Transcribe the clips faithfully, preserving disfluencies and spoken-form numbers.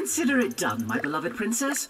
Consider it done, my beloved princess.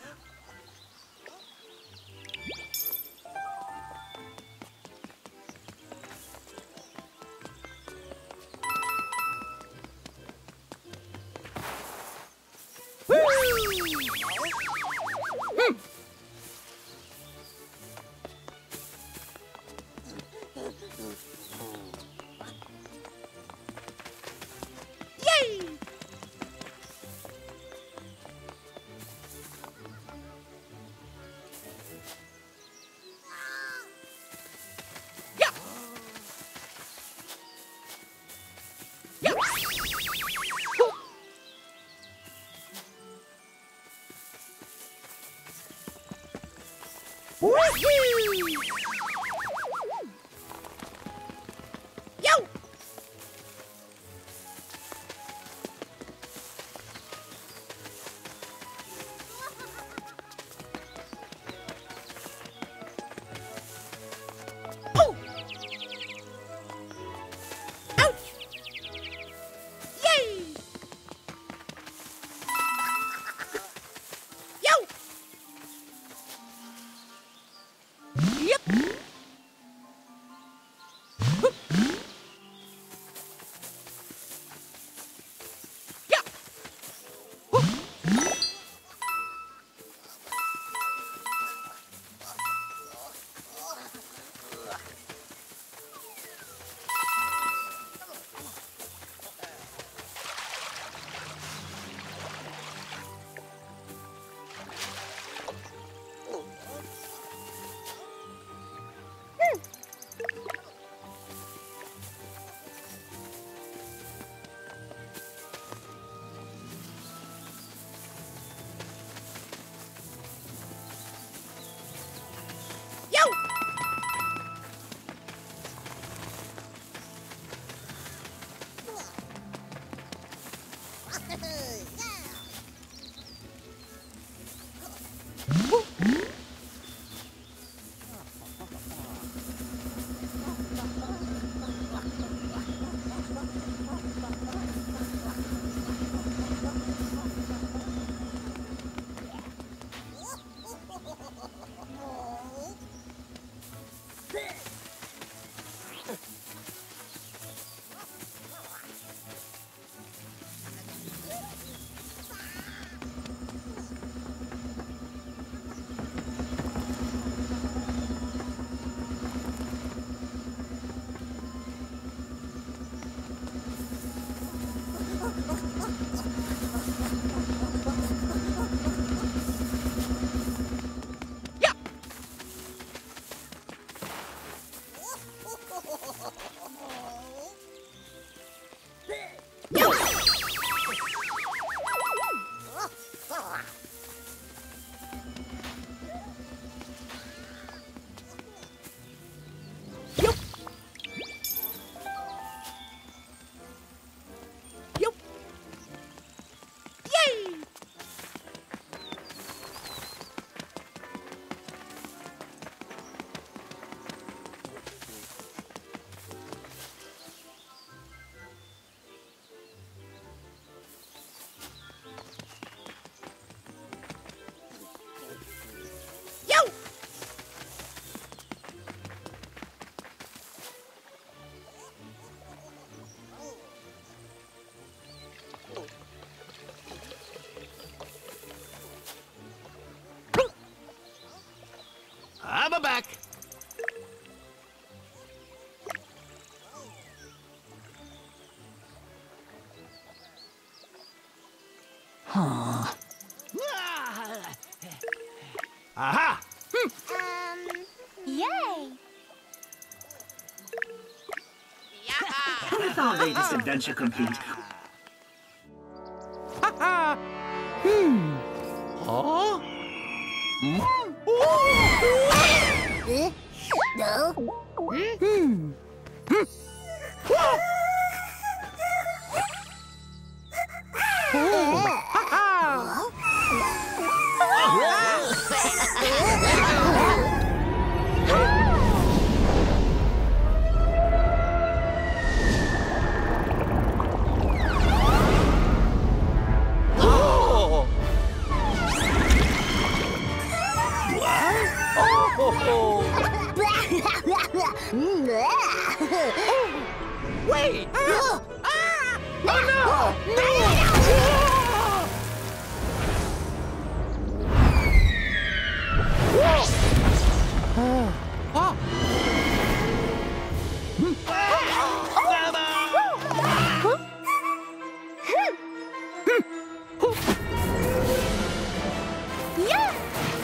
I'm back. Huh. Aha! Um, yay! With our latest adventure complete, Ha Hmm. Huh? Hmm? Eh? No? Hmm. Hmm. Whoa! Oh. Ha ha! Wait! Ah! Oh no! Oh! Yeah!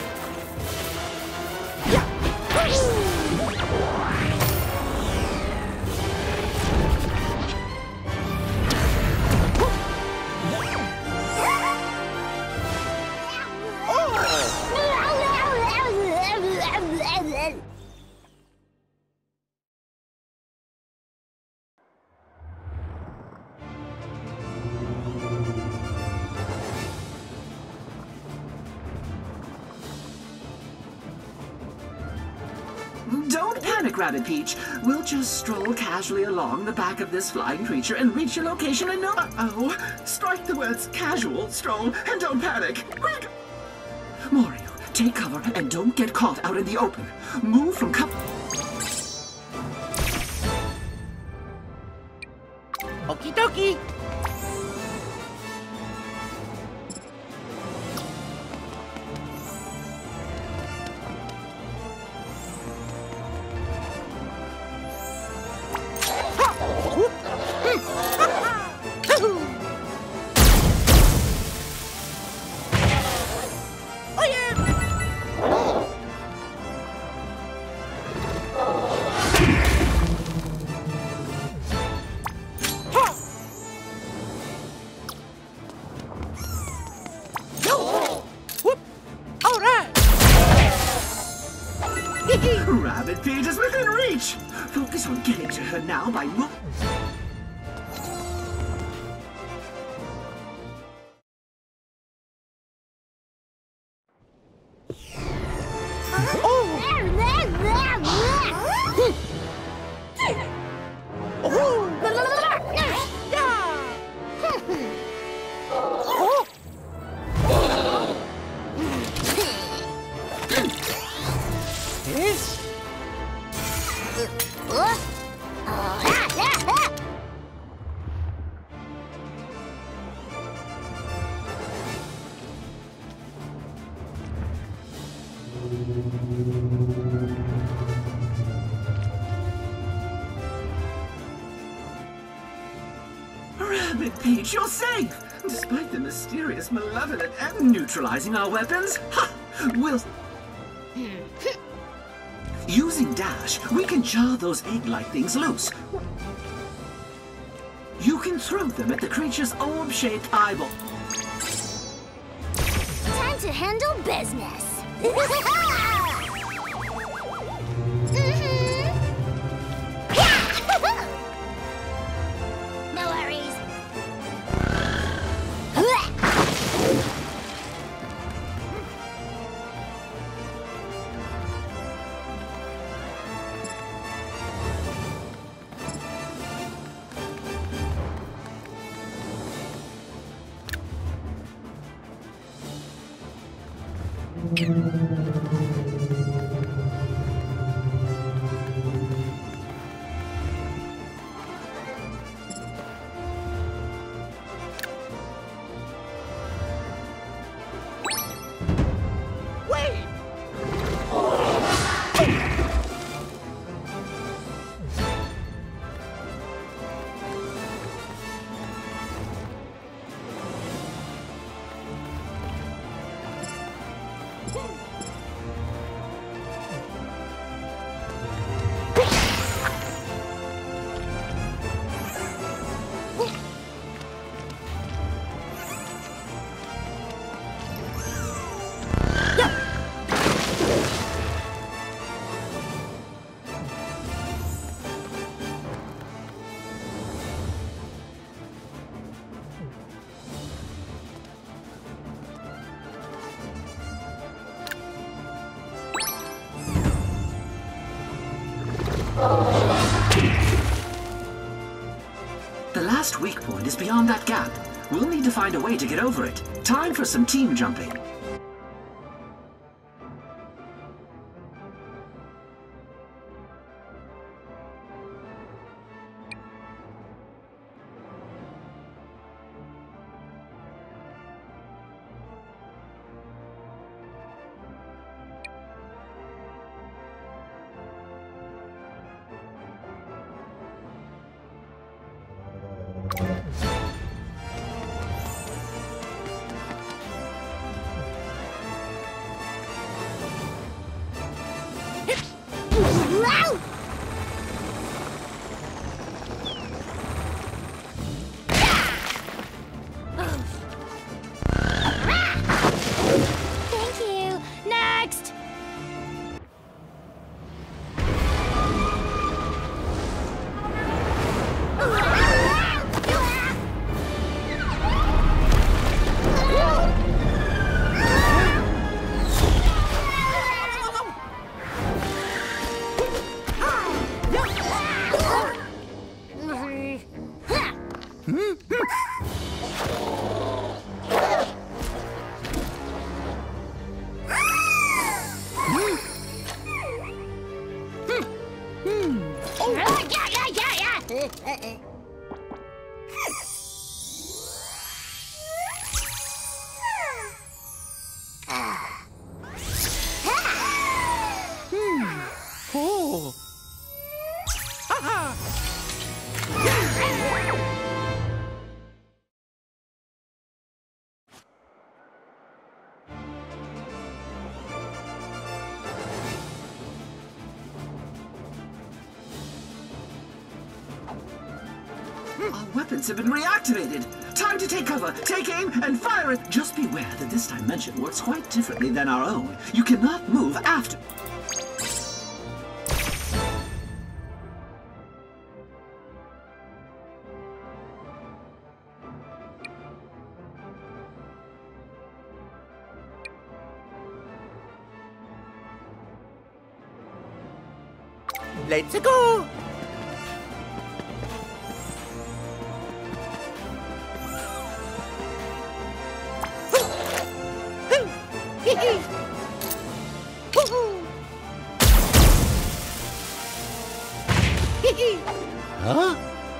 Don't panic, Rabbit Peach. We'll just stroll casually along the back of this flying creature and reach your location in no... Uh-oh. Strike the words casual, stroll, and don't panic. Quick! Mario, take cover and don't get caught out in the open. Move from cover... Okie dokie! Rabbit Peach is within reach! Focus on getting to her now by move... Rabbit Peach, you're safe! Despite the mysterious, malevolent, and neutralizing our weapons, ha! We'll... Using Dash, we can jar those egg-like things loose. You can throw them at the creature's orb-shaped eyeball. Time to handle business. No worries. The last weak point is beyond that gap. We'll need to find a way to get over it. Time for some team jumping. Thank you. Next. Oh. Haha. Our weapons have been reactivated. Time to take cover, take aim, and fire it. Just beware that this dimension works quite differently than our own. You cannot move after. Let's go. Huh?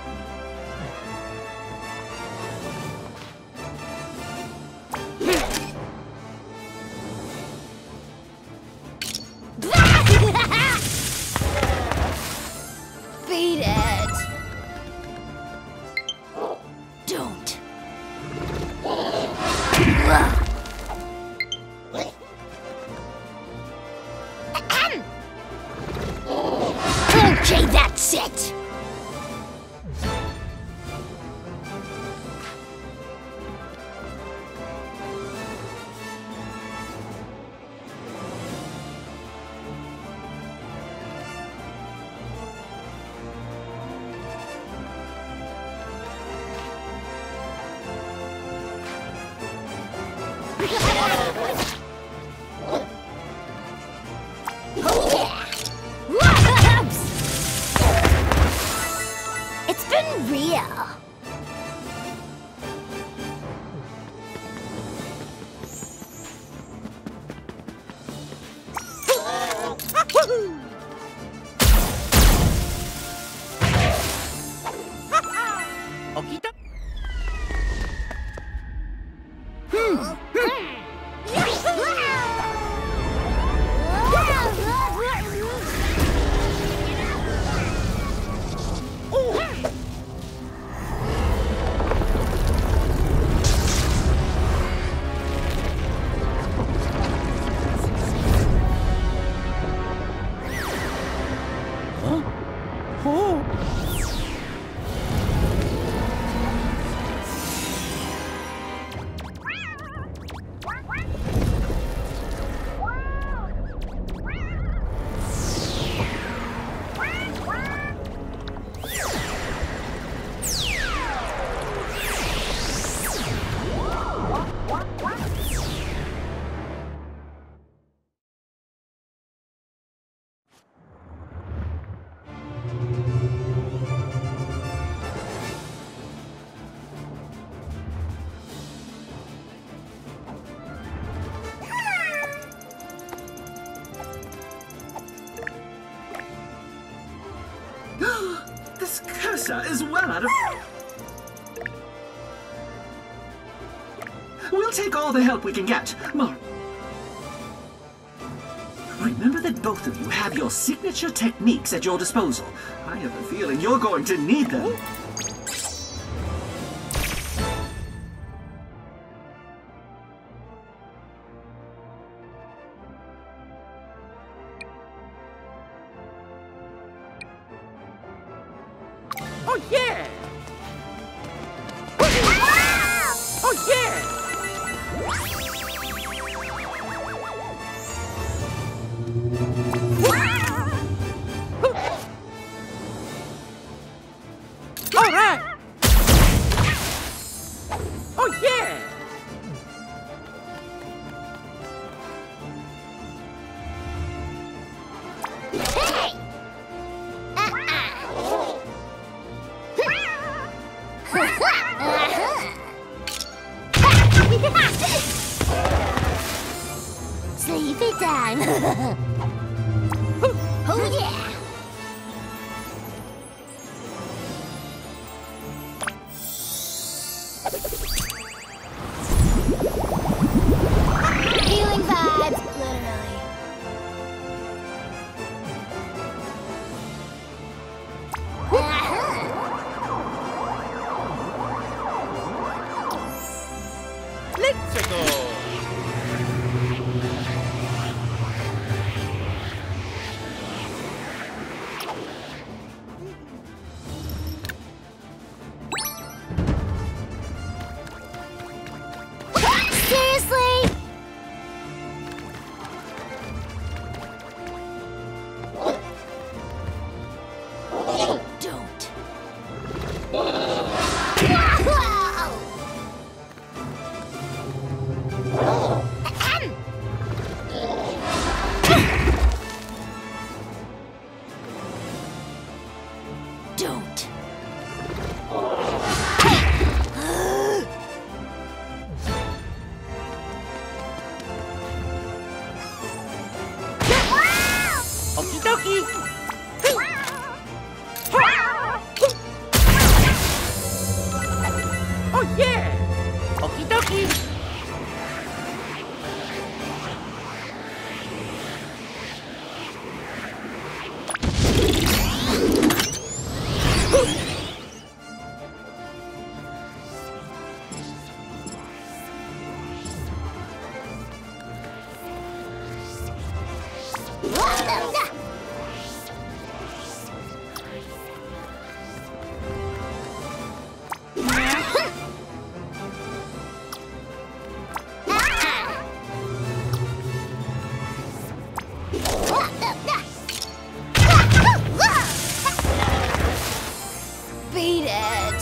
Beat it. Don't. Okay, that's it. It's been real. Okito. This cursor is well out of... We'll take all the help we can get. Mark. Remember that both of you have your signature techniques at your disposal. I have a feeling you're going to need them. Oh yeah! Oh yeah! All right! Oh yeah! Hey! Sleepy time! Oh yeah! Healing vibes, literally. Let's go! Seriously? Don't. Ahem. Don't. Okie dokie! Oh yeah! Okie dokie! Beat it.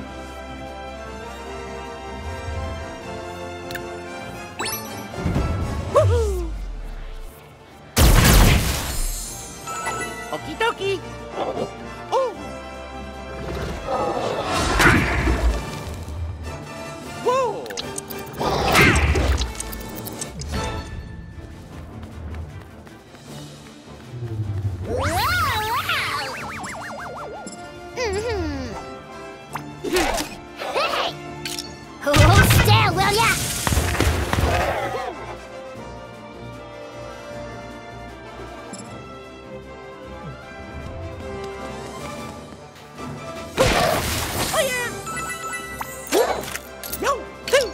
Woohoo! Okie dokie! Oh! Whoa! Mhm. Hey! Hold still, will ya? Oh yeah! Yo! Two!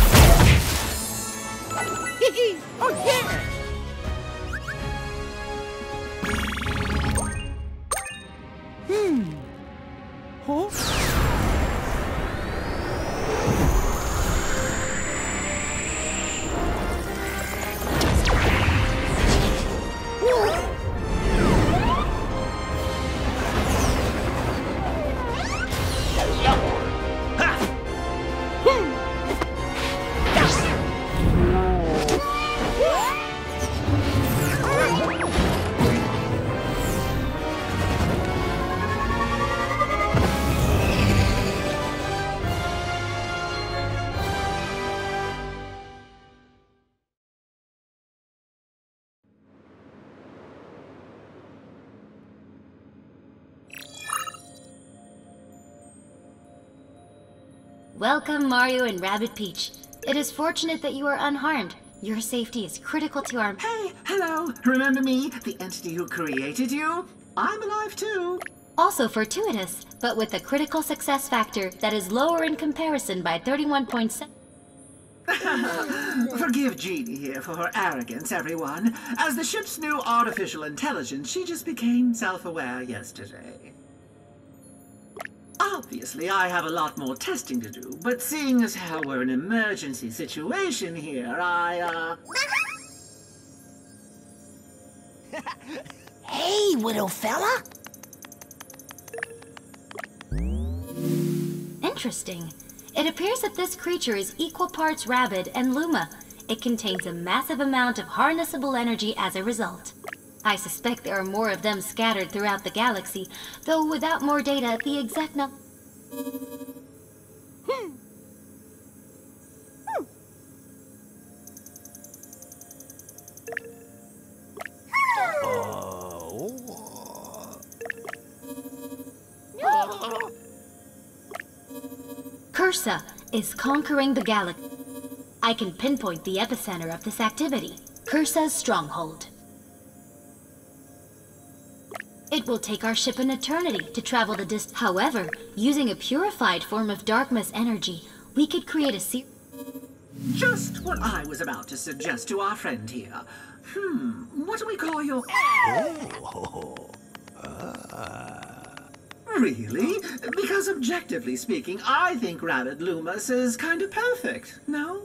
Hee hee! Oh yeah! Hmm. Huh? Welcome, Mario and Rabbit Peach. It is fortunate that you are unharmed. Your safety is critical to our... Hey, hello. Remember me, the entity who created you? I'm alive too. Also fortuitous, but with a critical success factor that is lower in comparison by thirty-one point seven. Forgive Jeannie here for her arrogance, everyone. As the ship's new artificial intelligence, she just became self-aware yesterday. Obviously, I have a lot more testing to do, but seeing as how we're in an emergency situation here, I, uh... Hey, little fella. Interesting. It appears that this creature is equal parts Rabid and Luma. It contains a massive amount of harnessable energy as a result. I suspect there are more of them scattered throughout the galaxy, though without more data, the exact num- Hmm. Hmm. Cursa is conquering the galaxy. I can pinpoint the epicenter of this activity, Cursa's stronghold. It will take our ship an eternity to travel the distance. However, using a purified form of Darkmas energy, we could create a se- Just what I was about to suggest to our friend here. Hmm, what do we call your... Really? Because objectively speaking, I think Rabid Lumas is kind of perfect, no?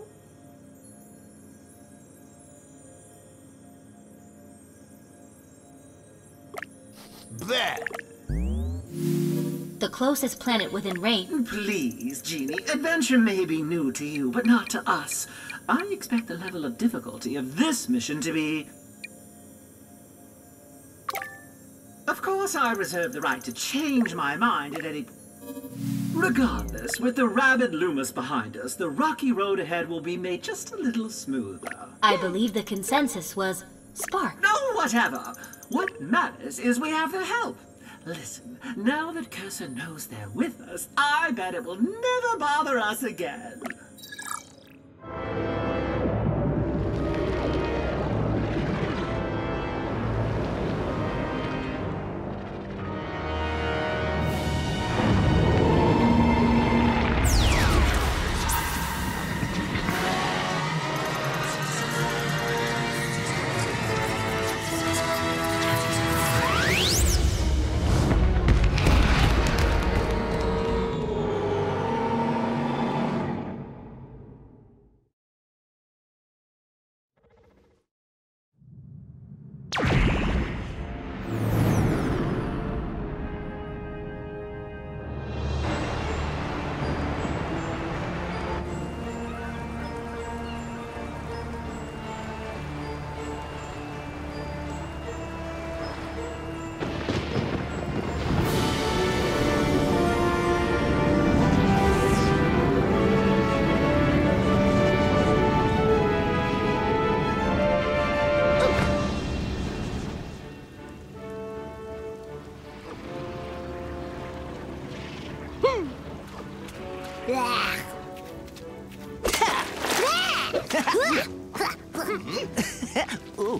Bleh. the closest planet within range. Please, Genie, adventure may be new to you, but not to us. I expect the level of difficulty of this mission to be... Of course, I reserve the right to change my mind at any... Regardless, with the Rabid Lumas behind us, the rocky road ahead will be made just a little smoother. I believe the consensus was Spark. No, whatever. What matters is we have their help. Listen, now that Cursa knows they're with us, I bet it will never bother us again. Ooh.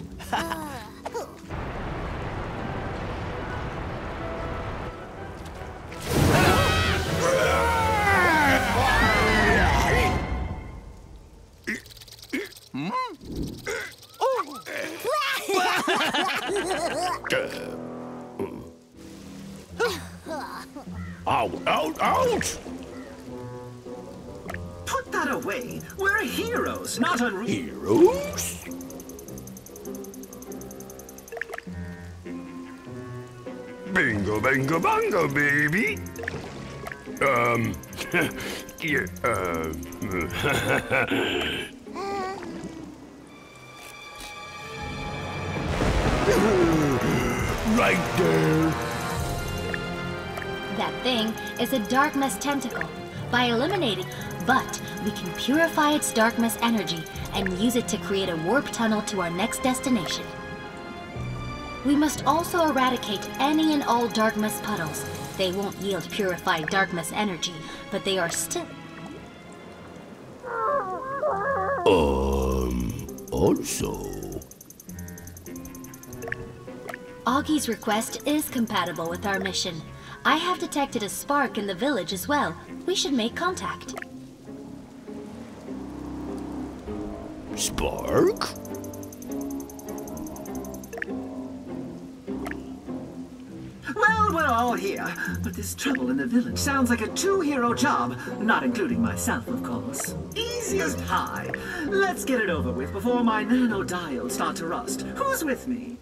Ouch, ouch, ouch! Put that away. We're heroes, not unreal. Heroes? Bingo, bingo, bongo, baby! Um, yeah, uh... right there! That thing is a Darkmas tentacle. By eliminating, but we can purify its Darkmas energy and use it to create a warp tunnel to our next destination. We must also eradicate any and all Darkmas puddles. They won't yield purified Darkmas energy, but they are still... Um, also... Augie's request is compatible with our mission. I have detected a spark in the village as well. We should make contact. Spark? Well, thrilled we're all here, but this trouble in the village sounds like a two-hero job, not including myself, of course. Easy as pie. Let's get it over with before my nanodials start to rust. Who's with me?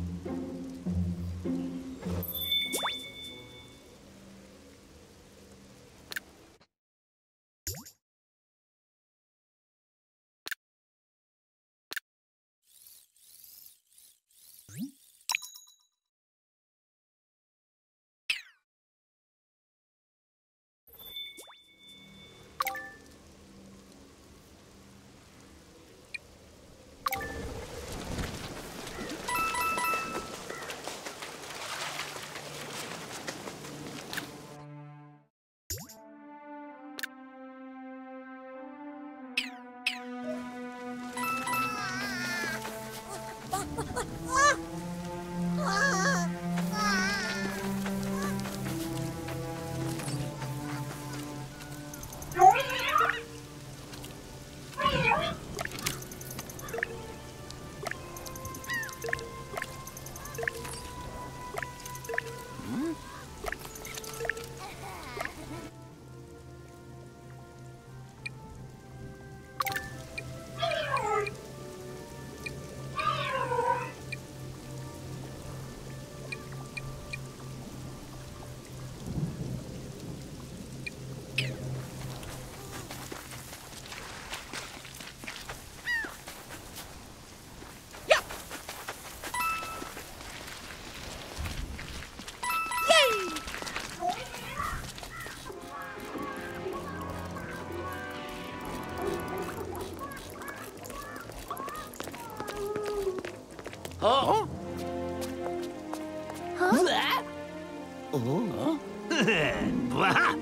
Huh? Huh? Oh. Blah.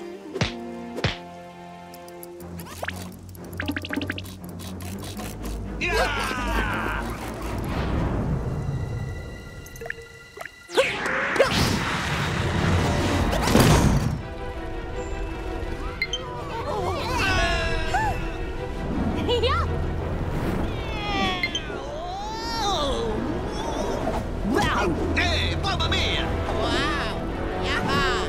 Hey, mamma mia! Wow! Yaha!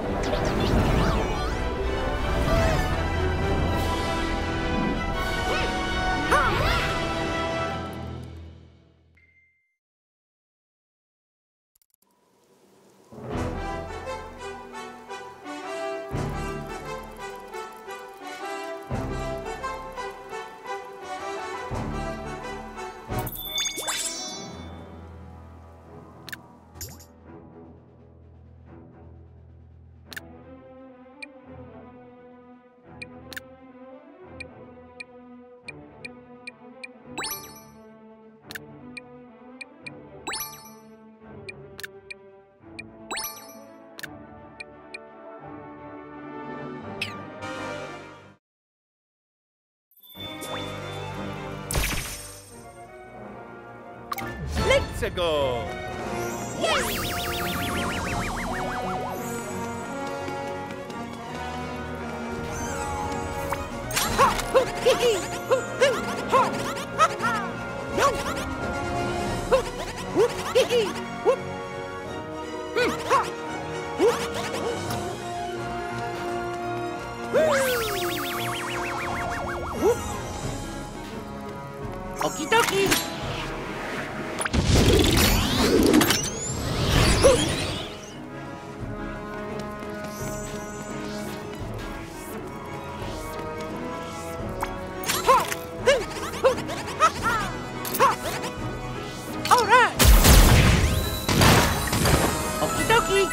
Let's go! Okie dokie. All right. Okie dokie.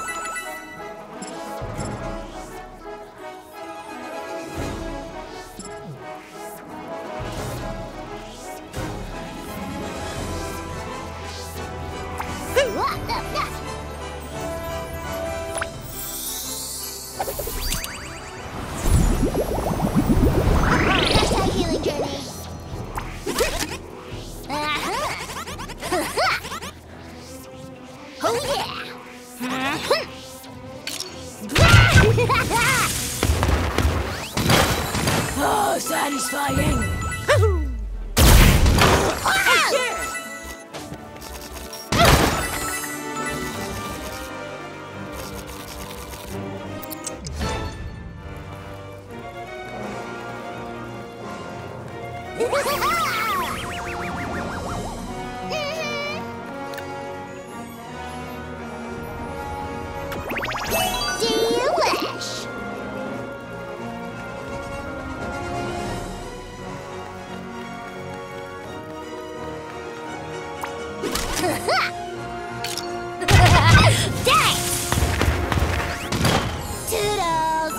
What the nut? That's our healing journey. Oh yeah! Oh, satisfying. Delish! Thanks! Toodles!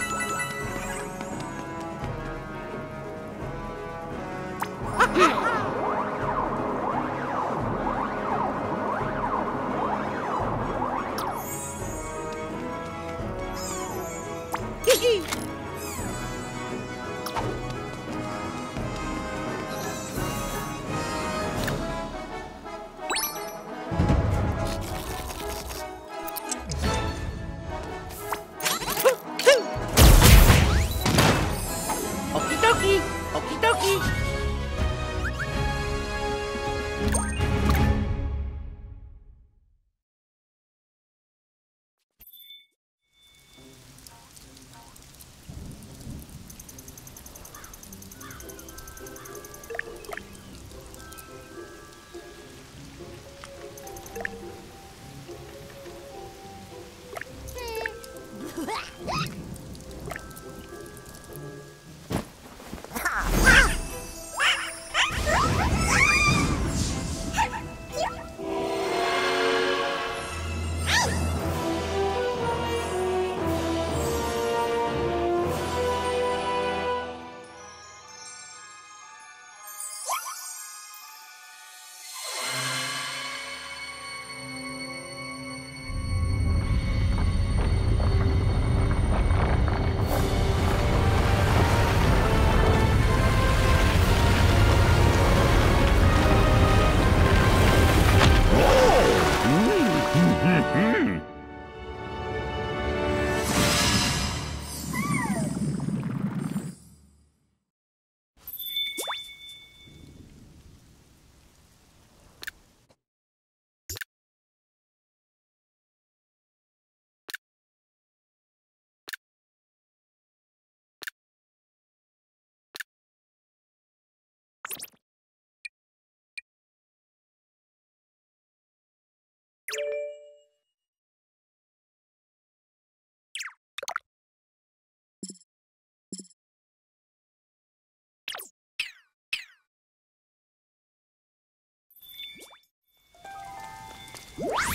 Okie dokie. Okie dokie. What?